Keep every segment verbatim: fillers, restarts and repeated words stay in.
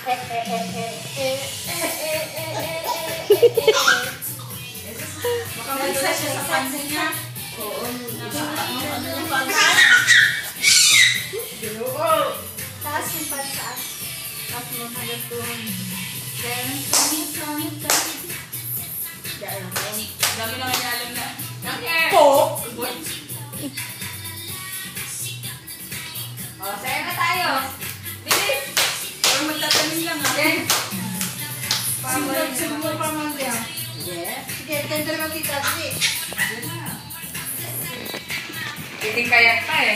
Baka mag-isa siya sa pansin niya. Oo. Ano yung pansin? Taas yung pagtaas. Taas mo hanggang tuhon. Dami na kanya alam na. Dami! Po! O, saya na tayo. Bilis! Parang magtatanim lang ah. Simulog, simulog pa man diyan. Yes. Sige, tender mo kita. Sige. Titing kayak pa eh.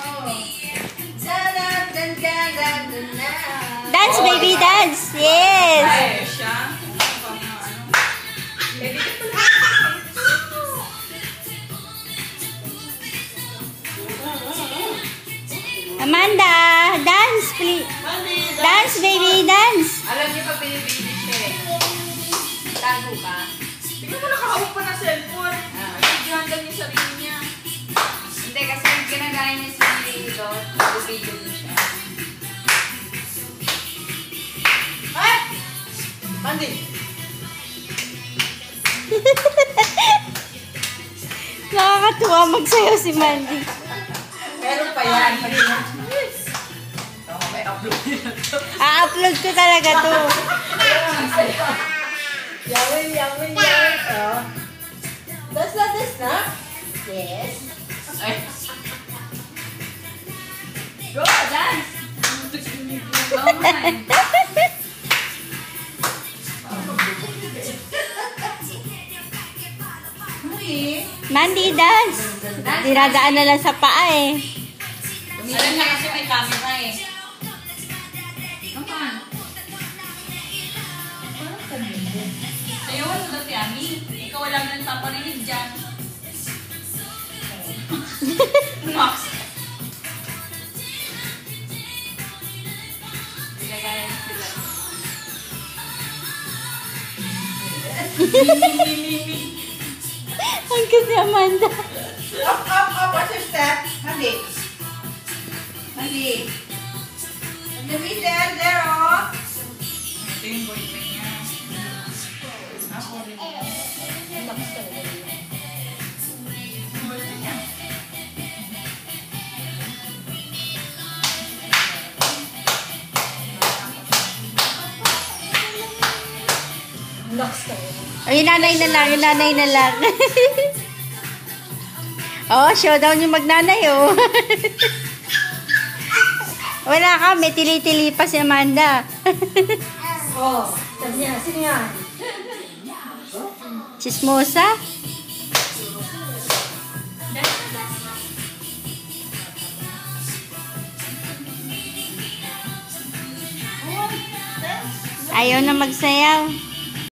Dance, baby, dance. Yes. Ay, siya. Pwede ka pala. Amanda, dance, please. Dance, baby, dance. Alam niyo pa pinibili siya eh. Tago ka. Tingnan mo nakahawak pa na cellphone. Ah. Videohan lang yung sarili niya. Hindi, kasi ginagaya niya si Dot. Video niya siya. Ay! Mandy! Nakakatuwa magsayaw si Mandy. Meron pa yan. Ito, may upload nila to. A-upload ko talaga to. Yawin, yawin, yawin. Oh. Das na, das na? Yes. Ay. Go, dance! Go, man! Mandy, dance. Dinadaan na lang sa paa eh. Alam niya kasi may camera eh. Come on. Ayaw, ano daw, Tiami? Ikaw wala nang nagpaparinig dyan. Max. Pinagaya sila. Mimi, mimi. Ang kasi Amanda. Up, up, up. What's your step? Mandy. Mandy. Mandy, there, there, oh. Ito yung boyfriend niya. Ako rin niya. Boyfriend niya. Locks ka. Ay, yung nanay na lang, yung nanay na lang. Oh, showdown yung magnanay, oh. Wala ka, may tili-tili pa si Amanda. Oh, sino yan? Sino yan? Chismosa? Ayaw na magsayaw.